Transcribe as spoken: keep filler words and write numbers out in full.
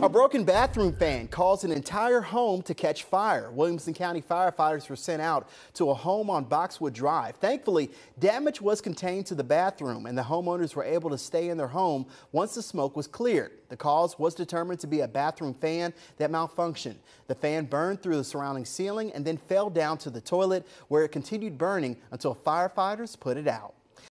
A broken bathroom fan caused an entire home to catch fire. Williamson County firefighters were sent out to a home on Boxwood Drive. Thankfully, damage was contained to the bathroom and the homeowners were able to stay in their home once the smoke was cleared. The cause was determined to be a bathroom fan that malfunctioned. The fan burned through the surrounding ceiling and then fell down to the toilet, where it continued burning until firefighters put it out.